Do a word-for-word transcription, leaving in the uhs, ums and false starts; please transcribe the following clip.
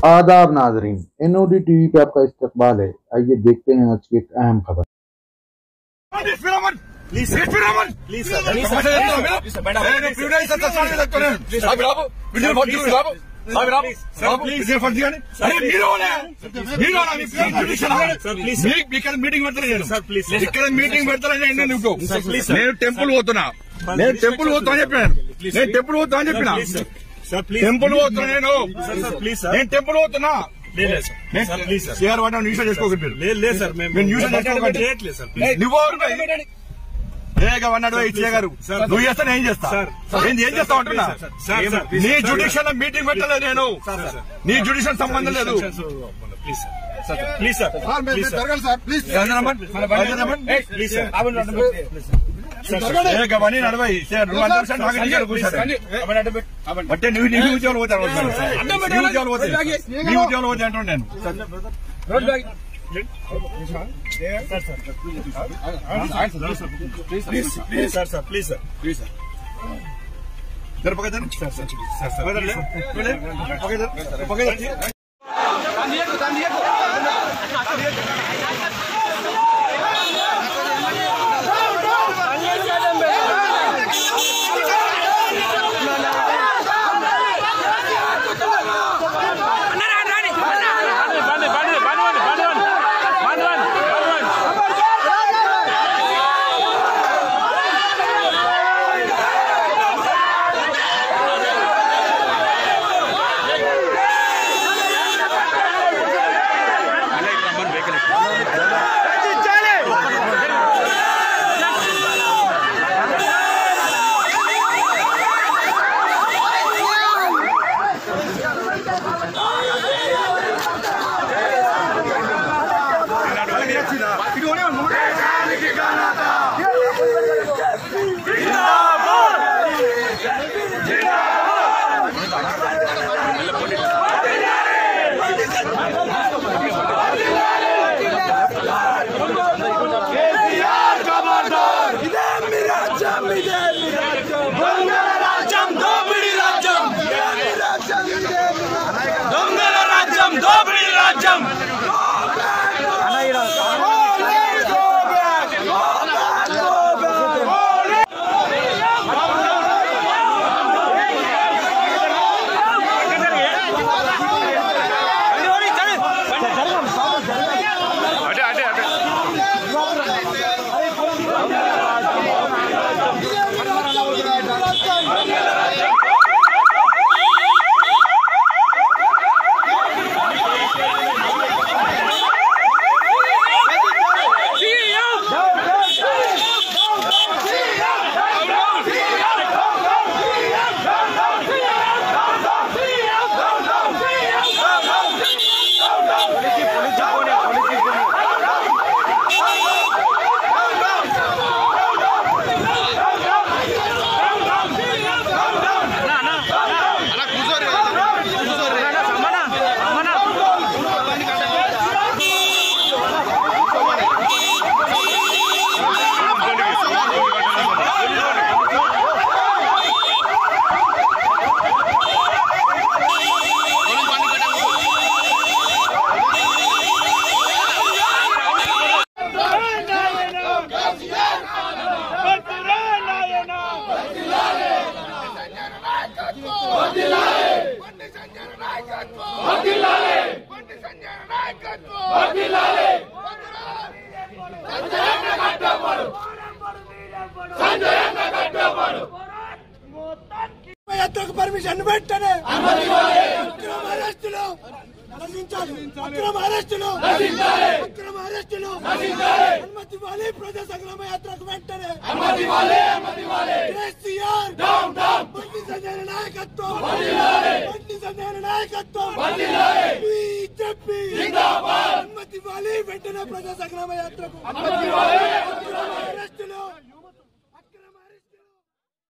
आदाब नाजरीन, NOD TV पे आपका इस्तकबाल है। आइए देखते हैं आज की एक अहम खबर। Please sir, please sir, please sir, meeting పెడతానండి నువ్వు. నేను టెంపుల్ పోతున్నా, నేను టెంపుల్ పోతా అని చెప్పాను, నేను టెంపుల్ పోతా అని చెప్పిన టెంపుల్ పోతున్నా, నేను నేను టెంపుల్ పోతున్నా. సిఆర్ వాటి న్యూస్ చేసుకోకండి, లేదు సార్, మేము న్యూస్ చేసుకోకండి. నువ్వు అన్నాడు ఇచ్చే గారు, నువ్వు చేస్తా నేను చేస్తా, నేను ఏం చేస్తా అంటున్నా. నీ జ్యుడిషియల్ మీటింగ్ పెట్టలేదు నేను, నీ జ్యుడిషియల్ సంబంధం లేదు. ప్లీజ్ సార్, గవన్నీ నడవై అంటే నువ్వు నీ ఉద్యోగాలు పోతాను, నీ ఉద్యోగాలు పోతాయి, నీ ఉద్యోగాలు పోతాయి అంటున్నాను నేను. Please sir, sir please sir, please sir జరపగదండి సార్, సార్ పర్మిషన్ పెట్టనే అక్రమ అరెస్టులు నశించాలి, అక్రమ అరెస్టులు నశించాలి, అక్రమ అరెస్టులు నశించాలి, అనుమతి ఇవ్వాలి ప్రజా సంగ్రామ యాత్రకు వెంటనే అనుమతి ఇవ్వాలి, అనుమతి ఇవ్వాలి. కేసీఆర్ డౌన్ డౌన్, బండి సంజయ్ నాయకత్వం వర్ధిల్లాలి, బండి సంజయ్ నాయకత్వం వర్ధిల్లాలి, బీజేపీ జిందాబాద్, అనుమతి ఇవ్వాలి వెంటనే ప్రజా సంగ్రామ యాత్రకు అనుమతి ఇవ్వాలి, అక్రమ అరెస్టులు